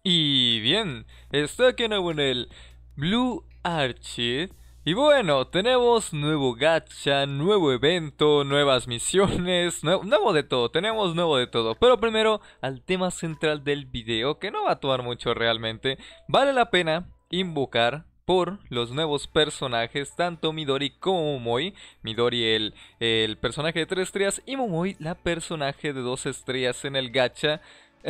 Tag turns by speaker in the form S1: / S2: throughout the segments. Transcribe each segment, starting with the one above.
S1: Y bien, estoy aquí de nuevo en el Blue Archive. Y bueno, tenemos nuevo gacha, nuevo evento, nuevas misiones, nuevo de todo, tenemos nuevo de todo. Pero primero, al tema central del video, que no va a tomar mucho realmente. Vale la pena invocar por los nuevos personajes, tanto Midori como Momoi. Midori el personaje de 3 estrellas y Momoi la personaje de 2 estrellas en el gacha.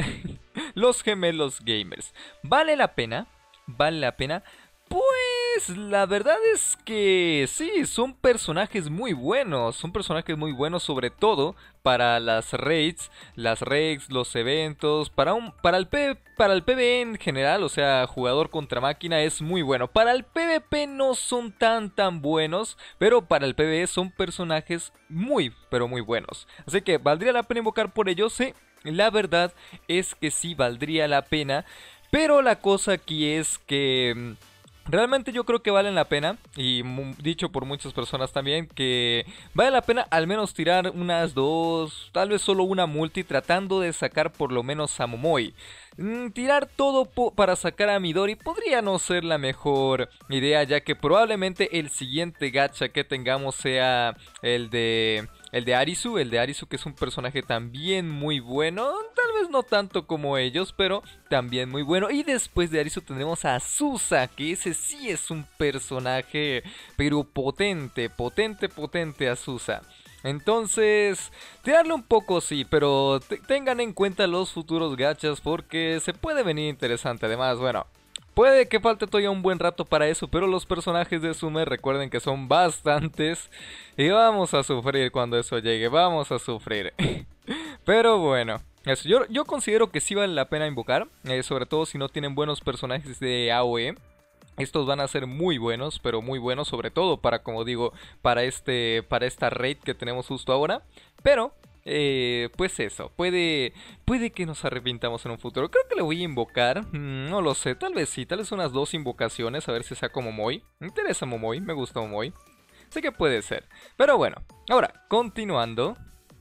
S1: Los gemelos gamers. ¿Vale la pena? ¿Vale la pena? Pues la verdad es que sí, son personajes muy buenos. Son personajes muy buenos, sobre todo para las raids, los eventos, para el PvE en general, o sea, jugador contra máquina es muy bueno. Para el PvP no son tan buenos, pero para el PvE son personajes muy, pero muy buenos. Así que valdría la pena invocar por ellos, sí. La verdad es que sí valdría la pena, pero la cosa aquí es que realmente yo creo que valen la pena, y dicho por muchas personas también, que vale la pena al menos tirar unas dos, tal vez solo una multi, tratando de sacar por lo menos a Momoi. Tirar todo para sacar a Midori podría no ser la mejor idea, ya que probablemente el siguiente gacha que tengamos sea el de Arisu, que es un personaje también muy bueno, tal vez no tanto como ellos, pero también muy bueno. Y después de Arisu tendremos a Azusa, que ese sí es un personaje, pero potente Azusa. Entonces, tirarle un poco sí, pero tengan en cuenta los futuros gachas porque se puede venir interesante. Además, bueno, puede que falte todavía un buen rato para eso, pero los personajes de Sume recuerden que son bastantes y vamos a sufrir cuando eso llegue, vamos a sufrir. Pero bueno, eso, yo considero que sí vale la pena invocar, sobre todo si no tienen buenos personajes de AOE. Estos van a ser muy buenos, pero muy buenos, sobre todo para, como digo, para esta raid que tenemos justo ahora. Pero, pues eso, puede que nos arrepintamos en un futuro. Creo que le voy a invocar, no lo sé, tal vez sí, tal vez unas 2 invocaciones, a ver si saco Momoi. Me interesa Momoi, me gusta Momoi. Sé que puede ser. Pero bueno, ahora, continuando.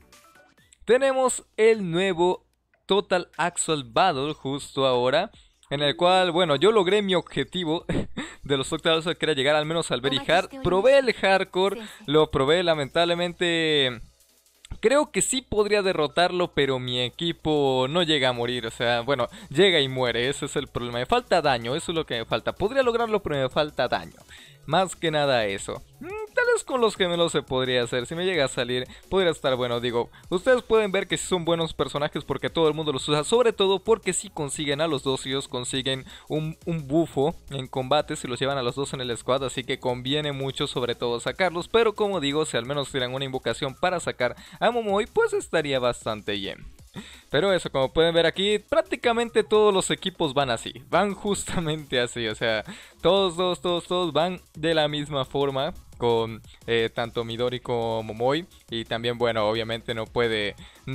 S1: Tenemos el nuevo Total Axel Battle justo ahora, en el cual, bueno, yo logré mi objetivo de los Total Axel, que era llegar al menos al Very Hard. Probé el Hardcore, lo probé, lamentablemente. Creo que sí podría derrotarlo, pero mi equipo no llega a morir, o sea, bueno, llega y muere, ese es el problema. Me falta daño, eso es lo que me falta. Podría lograrlo, pero me falta daño. Más que nada eso. Tal vez con los gemelos se podría hacer. Si me llega a salir, podría estar bueno. Digo, ustedes pueden ver que sí son buenos personajes porque todo el mundo los usa. Sobre todo porque si consiguen a los dos, ellos consiguen un bufo en combate si los llevan a los dos en el squad. Así que conviene mucho sobre todo sacarlos. Pero como digo, si al menos tiran una invocación para sacar a Momoi, pues estaría bastante bien. Pero eso, como pueden ver aquí, prácticamente todos los equipos van así, van justamente así, o sea, todos van de la misma forma, con tanto Midori como Momoi. Y también, bueno, obviamente no puede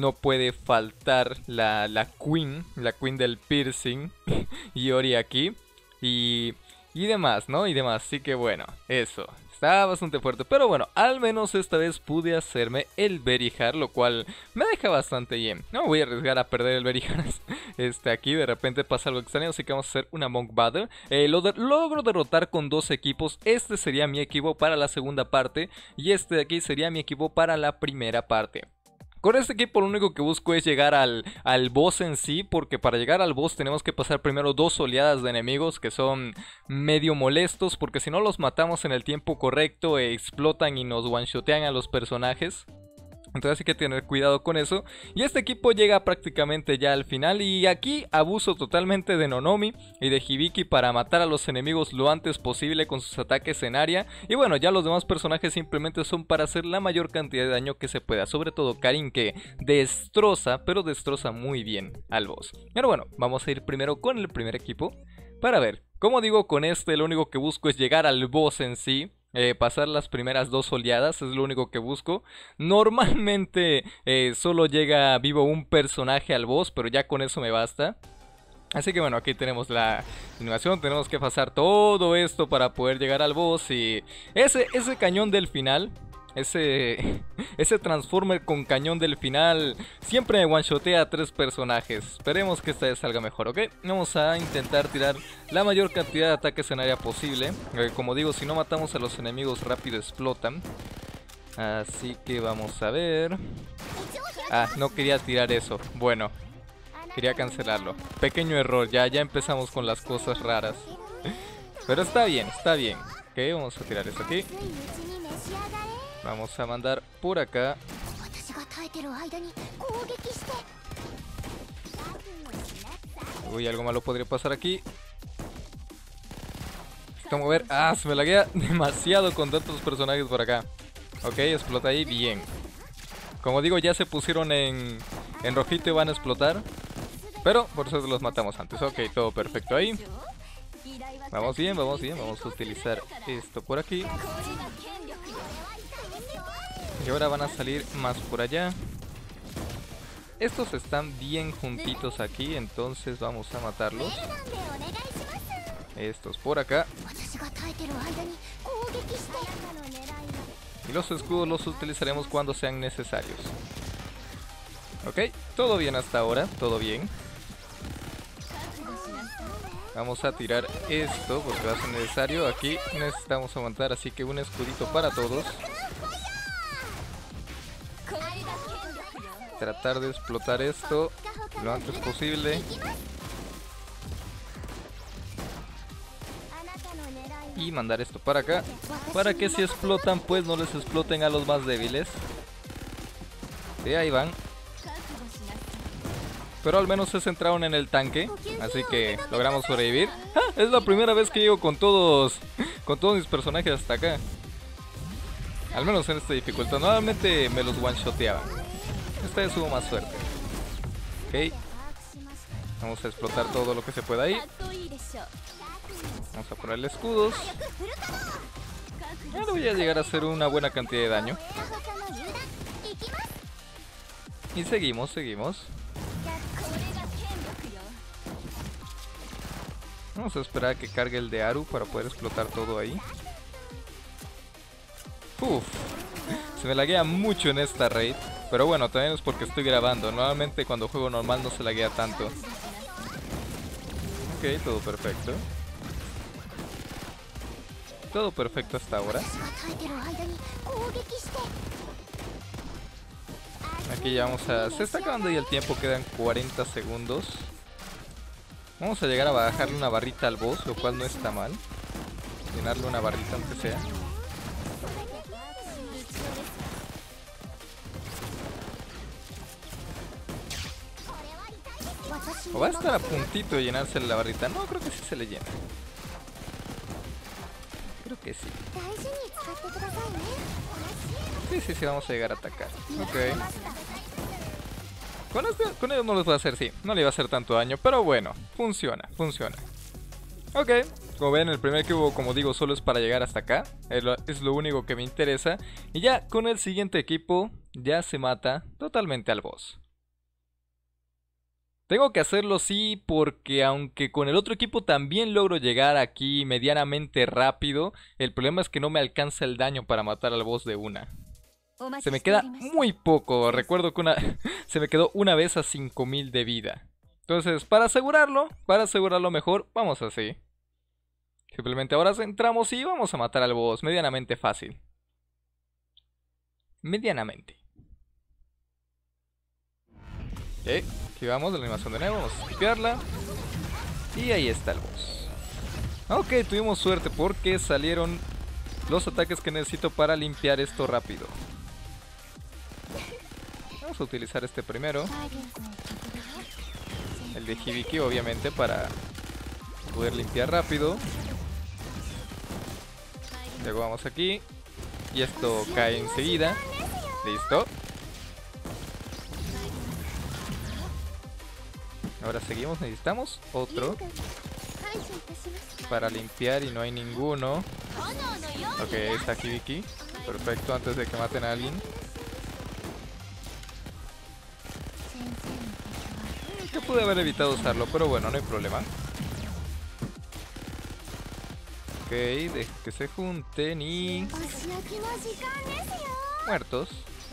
S1: faltar la Queen del piercing, Yori aquí, y demás, ¿no? Y demás, así que bueno, eso. Está bastante fuerte, pero bueno, al menos esta vez pude hacerme el Very Hard, lo cual me deja bastante bien. No me voy a arriesgar a perder el Very Hard aquí, de repente pasa algo extraño, así que vamos a hacer una Monk Battle. Logro derrotar con 2 equipos, este sería mi equipo para la segunda parte y este de aquí sería mi equipo para la primera parte. Con este equipo lo único que busco es llegar al boss en sí, porque para llegar al boss tenemos que pasar primero 2 oleadas de enemigos que son medio molestos, porque si no los matamos en el tiempo correcto explotan y nos one-shotean a los personajes. Entonces hay que tener cuidado con eso. Y este equipo llega prácticamente ya al final. Y aquí abuso totalmente de Nonomi y de Hibiki para matar a los enemigos lo antes posible con sus ataques en área. Y bueno, ya los demás personajes simplemente son para hacer la mayor cantidad de daño que se pueda. Sobre todo Karin, que destroza, pero destroza muy bien al boss. Pero bueno, vamos a ir primero con el primer equipo para ver. Como digo, con este lo único que busco es llegar al boss en sí. Pasar las primeras 2 oleadas es lo único que busco. Normalmente solo llega vivo un personaje al boss, pero ya con eso me basta. Así que bueno, aquí tenemos la animación, tenemos que pasar todo esto para poder llegar al boss. Y ese cañón del final Ese Transformer con cañón del final siempre me one-shotea a 3 personajes. Esperemos que esta vez salga mejor, ¿ok? Vamos a intentar tirar la mayor cantidad de ataques en área posible. Como digo, si no matamos a los enemigos rápido explotan. Así que vamos a ver. Ah, no quería tirar eso. Bueno, quería cancelarlo. Pequeño error, ya empezamos con las cosas raras. Pero está bien, está bien. Ok, vamos a tirar eso aquí. Vamos a mandar por acá. Uy, algo malo podría pasar aquí. Necesito mover. Ah, se me laguea demasiado con tantos personajes por acá. Ok, explota ahí, bien. Como digo, ya se pusieron en rojito y van a explotar. Pero por eso los matamos antes. Ok, todo perfecto ahí. Vamos bien, vamos bien. Vamos a utilizar esto por aquí. Y ahora van a salir más por allá. Estos están bien juntitos aquí, entonces vamos a matarlos. Estos por acá. Y los escudos los utilizaremos cuando sean necesarios. Ok, todo bien hasta ahora, todo bien. Vamos a tirar esto porque va a ser necesario. Aquí necesitamos aguantar, así que un escudito para todos. Tratar de explotar esto lo antes posible. Y mandar esto para acá, para que si explotan pues no les exploten a los más débiles. Y ahí van. Pero al menos se centraron en el tanque, así que logramos sobrevivir. ¡Ah! Es la primera vez que llego con todos mis personajes hasta acá. Al menos en esta dificultad. Normalmente me los one-shoteaban. Esta vez hubo más suerte. Ok. Vamos a explotar todo lo que se pueda ahí. Vamos a ponerle escudos. Ya le voy a llegar a hacer una buena cantidad de daño. Y seguimos. Vamos a esperar a que cargue el de Aru para poder explotar todo ahí. Uf, se me laguea mucho en esta raid. Pero bueno, también es porque estoy grabando. Normalmente cuando juego normal no se laguea tanto. Ok, todo perfecto. Todo perfecto hasta ahora. Aquí ya vamos a... Se está acabando ya el tiempo, quedan 40 segundos. Vamos a llegar a bajarle una barrita al boss, lo cual no está mal. Llenarle una barrita aunque sea. O va a estar a puntito de llenarse la barrita. No, creo que sí se le llena. Creo que sí. Sí, vamos a llegar a atacar. Ok. Con ellos no les va a hacer, sí. No le va a hacer tanto daño, pero bueno, funciona. Ok. Como ven, el primer cubo, como digo, solo es para llegar hasta acá. Es lo único que me interesa. Y ya con el siguiente equipo, ya se mata totalmente al boss. Tengo que hacerlo sí porque aunque con el otro equipo también logro llegar aquí medianamente rápido, el problema es que no me alcanza el daño para matar al boss de una. Se me queda muy poco, recuerdo que se me quedó una vez a 5000 de vida. Entonces, para asegurarlo mejor, vamos así. Simplemente ahora entramos y vamos a matar al boss medianamente fácil. Medianamente. Ok. Activamos la animación de nuevo, vamos a skipearla. Y ahí está el boss. Ok, tuvimos suerte porque salieron los ataques que necesito para limpiar esto rápido. Vamos a utilizar este primero. El de Hibiki, obviamente, para poder limpiar rápido. Luego vamos aquí. Y esto cae enseguida. Listo. Ahora seguimos, necesitamos otro para limpiar y no hay ninguno. Ok, ahí está Hibiki. Perfecto, antes de que maten a alguien. Que pude haber evitado usarlo, pero bueno, no hay problema. Ok, dejen que se junten y... Muertos.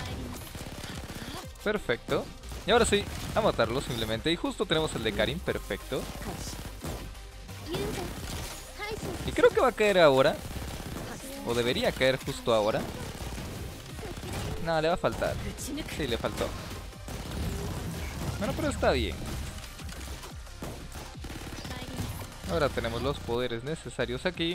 S1: Perfecto. Y ahora sí, a matarlo simplemente. Y justo tenemos el de Karin, perfecto. Y creo que va a caer ahora. O debería caer justo ahora. No, le va a faltar. Sí, le faltó. Bueno, pero está bien. Ahora tenemos los poderes necesarios aquí.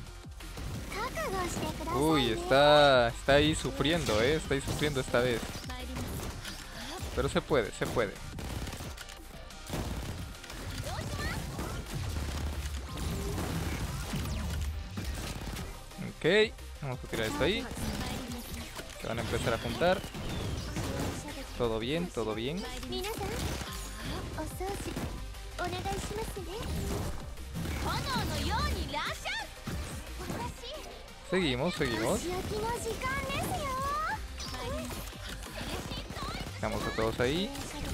S1: Uy, está ahí sufriendo, está ahí sufriendo esta vez. Pero se puede, se puede. Ok, vamos a tirar esto ahí. Se van a empezar a juntar. Todo bien, todo bien. Seguimos, seguimos. Dejamos a todos ahí.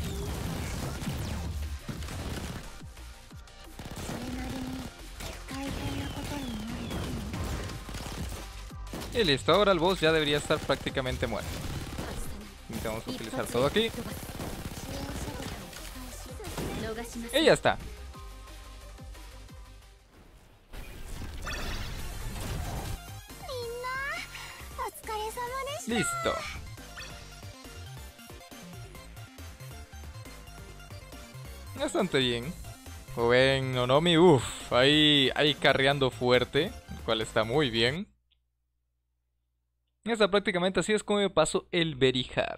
S1: Y listo, ahora el boss ya debería estar prácticamente muerto. Y vamos a utilizar todo aquí. Y ya está. Listo. Bastante bien. Joven Onomi, uff, ahí carreando fuerte, el cual está muy bien. Esta prácticamente así es como me paso el Berihar.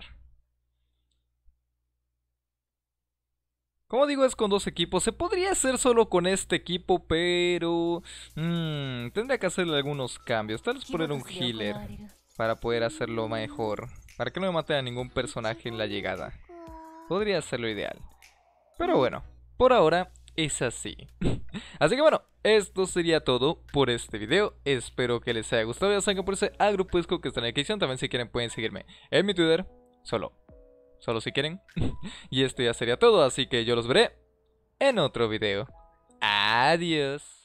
S1: Como digo, es con dos equipos. Se podría hacer solo con este equipo, pero tendría que hacerle algunos cambios. Tal vez poner un healer para poder hacerlo mejor. Para que no me mate a ningún personaje en la llegada. Podría ser lo ideal. Pero bueno, por ahora es así. Así que bueno, esto sería todo por este video. Espero que les haya gustado. Ya saben que por ese a Grupo Disco que está en la descripción. También si quieren pueden seguirme en mi Twitter. Solo si quieren. Y esto ya sería todo. Así que yo los veré en otro video. Adiós.